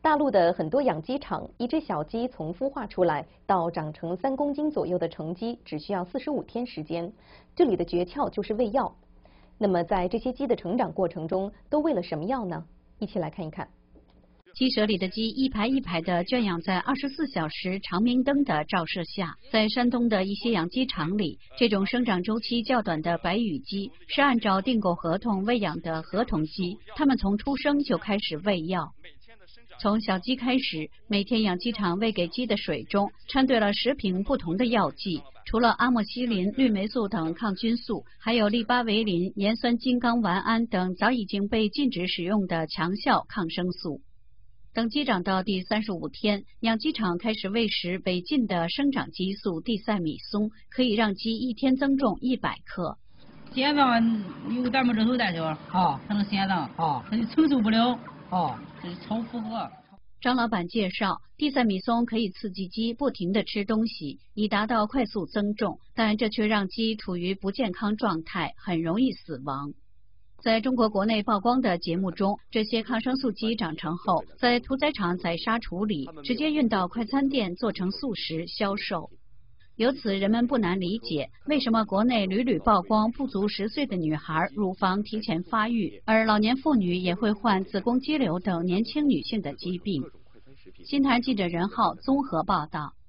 大陆的很多养鸡场，一只小鸡从孵化出来到长成3公斤左右的成鸡，只需要45天时间。这里的诀窍就是喂药。那么，在这些鸡的成长过程中，都喂了什么药呢？一起来看一看。 鸡舍里的鸡一排一排的圈养在24小时长明灯的照射下。在山东的一些养鸡场里，这种生长周期较短的白羽鸡是按照订购合同喂养的合同鸡，它们从出生就开始喂药。从小鸡开始，每天养鸡场喂给鸡的水中掺兑了10瓶不同的药剂，除了阿莫西林、氯霉素等抗菌素，还有利巴韦林、盐酸金刚烷胺等早已经被禁止使用的强效抗生素。等鸡长到第35天，养鸡场开始喂食北进的生长激素地塞米松，可以让鸡一天增重100克。 心脏有咱们这头带条啊，可能心脏啊，它就承受不了啊，这是超负荷。 张老板介绍，地塞米松可以刺激鸡不停地吃东西，以达到快速增重，但这却让鸡处于不健康状态，很容易死亡。在中国国内曝光的节目中，这些抗生素鸡长成后，在屠宰场宰杀处理，直接运到快餐店做成速食销售。由此，人们不难理解为什么国内屡屡曝光不足10岁的女孩乳房提前发育，而老年妇女也会患子宫肌瘤等年轻女性的疾病。新谈记者任浩综合报道。